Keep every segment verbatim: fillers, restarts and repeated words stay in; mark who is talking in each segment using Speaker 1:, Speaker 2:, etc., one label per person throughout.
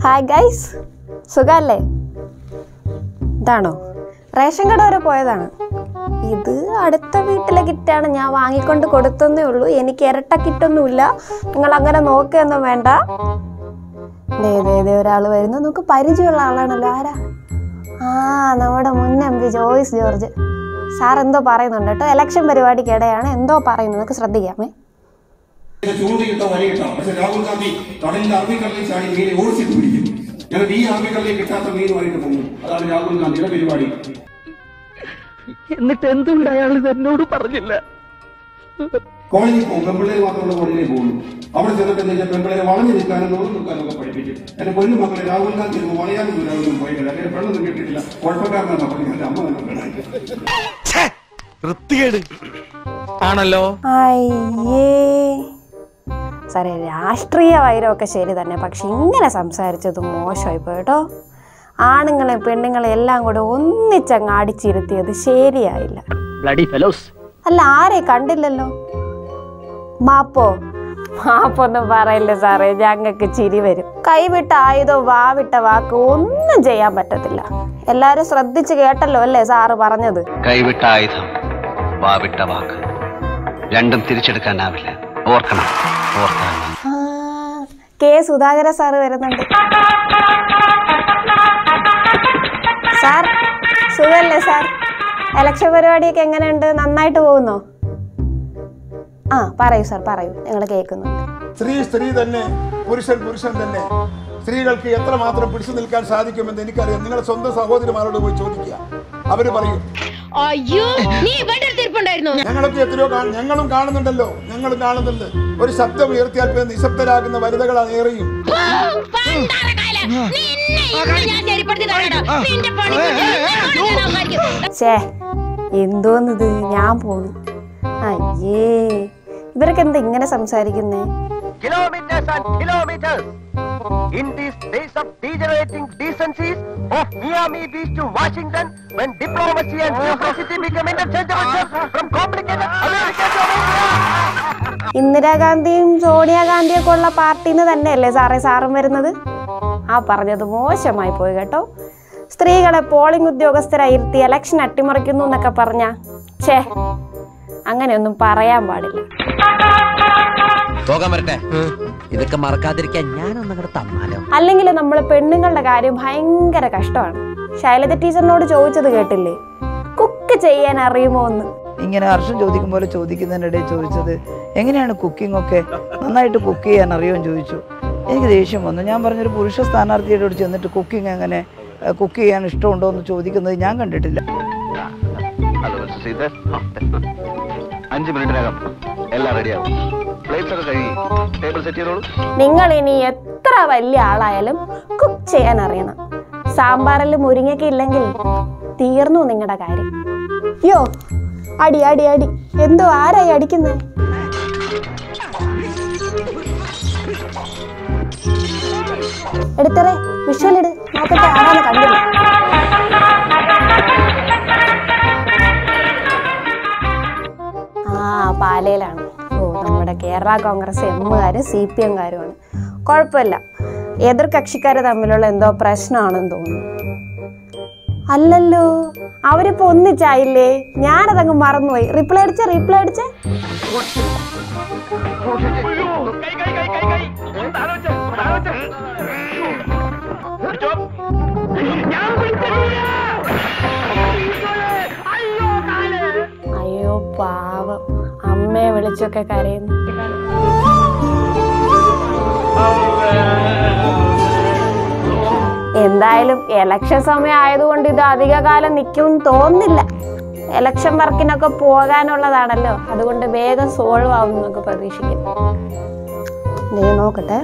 Speaker 1: Hi guys, സുഖല്ലേ? ഇതാണോ ration കട വരെ പോയതാണ്. ഇത് അടുത്ത വീട്ടിലെ കിറ്റാണ്, ഞാൻ വാങ്ങിക്കൊണ്ട് കൊടുത്തന്നേ ഉള്ളൂ. എനിക്ക് ഇരട്ട കിറ്റൊന്നുമില്ല, നിങ്ങൾ അങ്ങനെ നോക്കുകയൊന്നും വേണ്ട. ദേ ദേ ദേ ഒരാൾ വരുന്നു, നമുക്ക് പരിചയമുള്ള ആളാണല്ലോ. ആരാ? ആ നമ്മുടെ മുൻ M P Joyce George sir എന്തോ പറയുന്നുണ്ട് കേട്ടോ. ഇലക്ഷൻ പരിപാടിക്കിടെയാണ് എന്തോ പറയുന്നത്, നമുക്ക് ശ്രദ്ധിക്കാമേ.
Speaker 2: ചൂണ്ടിയിട്ടോ വരയിട്ടോ, പക്ഷെ രാഹുൽ ഗാന്ധി കടലിൽ അറബിക്കടലിൽ ചാടി മീനെ ഓടിച്ചിട്ട് പിടിക്കും. ഞങ്ങൾ ഈ അറബിക്കടലിൽ കിട്ടാത്ത മീനുമായിട്ട് പോകും. അതാണ് രാഹുൽ ഗാന്ധിയുടെ പരിപാടി.
Speaker 3: എന്നിട്ട് എന്തുകൊണ്ട് അയാൾ എന്നോട് പറഞ്ഞില്ല?
Speaker 2: കോളേജിൽ പോകും, പെൺപിള്ളേർ മാത്രമുള്ള കോളേജിൽ പോകുന്നു. അവിടെ ചെന്നിട്ട് എന്താ പെൺപിള്ളേരെ വളഞ്ഞു നിൽക്കാനും നോക്കി നിൽക്കാനൊക്കെ പഠിപ്പിക്കും. എന്റെ പൊന്നു മക്കളെ, രാഹുൽ ഗാന്ധി വളയാനും ദൂരാനും പോയിട്ടില്ല. അങ്ങനെ പെണ്ണൊന്നും കിട്ടിയിട്ടില്ല. കുഴപ്പക്കാരനാണ് പറഞ്ഞു എന്റെ അമ്മ
Speaker 3: ആണല്ലോ.
Speaker 1: അയ്യേ സാറേ, രാഷ്ട്രീയ വൈരമൊക്കെ ശരി തന്നെ, പക്ഷെ ഇങ്ങനെ സംസാരിച്ചത് മോശമായി പോയിട്ടോ. ആണുങ്ങളെ പെണ്ണുങ്ങളെ എല്ലാം കൂടെ ഒന്നിച്ചങ്ങ് അടിച്ചിരുത്തിയത് ശരിയായില്ല. അല്ല, ആരെ കണ്ടില്ലല്ലോ. മാപ്പോ മാപ്പൊന്നും പറയില്ല സാറേ, ഞങ്ങൾക്ക് ചിരി വരും. കൈവിട്ട ആയുധം വാവിട്ട വാക്ക് ഒന്നും ചെയ്യാൻ പറ്റത്തില്ല. എല്ലാരും ശ്രദ്ധിച്ച് കേട്ടല്ലോ അല്ലേ സാറ് പറഞ്ഞത്?
Speaker 4: കൈവിട്ട ആയുധം വാവിട്ട വാക്ക് രണ്ടും തിരിച്ചെടുക്കാനാവില്ല, ഓർക്കണം.
Speaker 1: കെ സുധാകര സാറ് വരുന്നുണ്ട്. സാർ സുഖല്ലേ സാർ? ഇലക്ഷൻ പരിപാടിയൊക്കെ എങ്ങനെയുണ്ട്? നന്നായിട്ട് പോകുന്നോ? ആ പറയൂ സാർ, പറയൂ, ഞങ്ങൾ കേൾക്കുന്നുണ്ട്.
Speaker 5: സ്ത്രീ സ്ത്രീ തന്നെ, പുരുഷൻ പുരുഷൻ തന്നെ. സ്ത്രീകൾക്ക് എത്രമാത്രം പിടിച്ചു നിൽക്കാൻ സാധിക്കുമെന്ന് എനിക്കറിയാം. നിങ്ങളുടെ സ്വന്തം സഹോദരിമാരോട് പോയി ചോദിക്കുക, അവര് പറയും. ഞങ്ങളൊക്കെ എത്രയോ ഞങ്ങളും കാണുന്നുണ്ടല്ലോ, ഞങ്ങളും കാണുന്നുണ്ട്. ഒരു ശബ്ദം ഉയർത്തിയാൽ പിന്നെ നിശബ്ദരാകുന്ന വനിതകളാണ് ഏറെയും.
Speaker 1: എന്തോന്നിത്, ഞാൻ പോണു. അയ്യേ, ഇവരൊക്കെ എന്താ ഇങ്ങനെ സംസാരിക്കുന്നേ?
Speaker 3: Kilometers and kilometers in these days of degenerating decencies of Miami Beach to Washington, when diplomacy and bureaucracy become interchangeable from complicated America to America.
Speaker 1: ഇന്ദിരാഗാന്ധിയും സോണിയാഗാന്ധിയും ഒക്കെ ഉള്ള പാർട്ടിന്ന് തന്നെയല്ലേ സാറേ സാറും വരുന്നത്? ആ പറഞ്ഞത് മോശമായി പോയി കേട്ടോ. സ്ത്രീകളെ പോളിംഗ് ഉദ്യോഗസ്ഥരായിരുത്തി ഇലക്ഷൻ അട്ടിമറിക്കുന്നു എന്നൊക്കെ പറഞ്ഞ ഛേ, അങ്ങനെയൊന്നും പറയാൻ പാടില്ല.
Speaker 6: പോകാൻ വരട്ടെ, ഇതൊക്കെ മറക്കാതിരിക്കാൻ ഞാനൊന്നങ്ങോട്ട് തന്നാലോ.
Speaker 1: അല്ലെങ്കിൽ നമ്മള് പെണ്ണുങ്ങളുടെ കാര്യം ഭയങ്കര കഷ്ടമാണ്. ശൈലജ ടീച്ചറിനോട് ചോദിച്ചത് കേട്ടില്ലേ, കുക്ക് ചെയ്യാൻ അറിയുമോ എന്ന്?
Speaker 7: ഇങ്ങനെ ഹർഷൻ ചോദിക്കും പോലെ ചോദിക്കുന്നതിനിടയിൽ ചോദിച്ചത് എങ്ങനെയാണ് കുക്കിംഗ് ഒക്കെ, നന്നായിട്ട് കുക്ക് ചെയ്യാൻ അറിയുമെന്ന് ചോദിച്ചു. എനിക്ക് ദേഷ്യം വന്നു. ഞാൻ പറഞ്ഞൊരു പുരുഷ സ്ഥാനാർത്ഥിയോട് ചെന്നിട്ട് കുക്കിംഗ് എങ്ങനെ കുക്ക് ചെയ്യാൻ ഇഷ്ടമുണ്ടോ എന്ന് ചോദിക്കുന്നത് ഞാൻ കണ്ടിട്ടില്ല.
Speaker 4: അഞ്ചു മിനിറ്റിനകം എല്ലാം റെഡിയാവും.
Speaker 1: നിങ്ങൾ ഇനി എത്ര വലിയ ആളായാലും കുക്ക് ചെയ്യാൻ അറിയണം. സാമ്പാറിൽ മുരിങ്ങയ്ക്ക ഇല്ലെങ്കിൽ തീർന്നു നിങ്ങളുടെ കാര്യം. യോ അടി അടി അടി, എന്തോ ആരായി അടിക്കുന്നേ? എടുത്തറേ, വിഷ്വലിട്, നോക്കട്ടെ ആരാണ് കണ്ടില്ല. ആ പാലയിലാണ്. ഓ, നമ്മുടെ കേരള കോൺഗ്രസ് എമ്മുകാരും സി പി എംകാരുമാണ്. കുഴപ്പമില്ല, എതിർ കക്ഷിക്കാര് തമ്മിലുള്ള എന്തോ പ്രശ്നമാണെന്ന് തോന്നുന്നു. അല്ലല്ലോ, അവരിപ്പോ ഒന്നിച്ചായില്ലേ? ഞാനതങ്ങ് മറന്നുപോയി. റിപ്ലൈ അടിച്ച റിപ്ലൈ അടിച്ച അയ്യോ പാവം, അമ്മയെ വിളിച്ചൊക്കെ കരയുന്നു. എന്തായാലും എലക്ഷൻ സമയം ആയതുകൊണ്ട് ഇത് അധിക കാലം നിൽക്കും തോന്നുന്നില്ല. എലക്ഷൻ വർക്കിനൊക്കെ പോകാനുള്ളതാണല്ലോ, അതുകൊണ്ട് വേഗം സോൾവ് ആവും എന്നൊക്കെ പ്രതീക്ഷിക്കും. നീ നോക്കട്ടെ.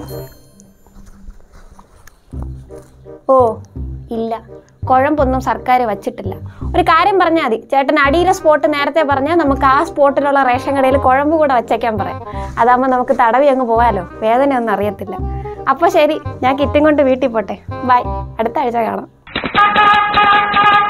Speaker 1: ഓ ഇല്ല, കുഴമ്പൊന്നും സർക്കാർ വച്ചിട്ടില്ല. ഒരു കാര്യം പറഞ്ഞാൽ മതി, ചേട്ടൻ അടിയിലെ സ്പോട്ട് നേരത്തെ പറഞ്ഞാൽ നമുക്ക് ആ സ്പോട്ടിലുള്ള റേഷൻ കടയിൽ കുഴമ്പ് കൂടെ വച്ചേക്കാൻ പറയാം. അതാകുമ്പോൾ നമുക്ക് തടവി അങ്ങ് പോകാമല്ലോ, വേദനയൊന്നും അറിയത്തില്ല. അപ്പോൾ ശരി, ഞാൻ കിറ്റും കൊണ്ട് വീട്ടിൽ പോട്ടെ. ബൈ, അടുത്ത ആഴ്ച കാണാം.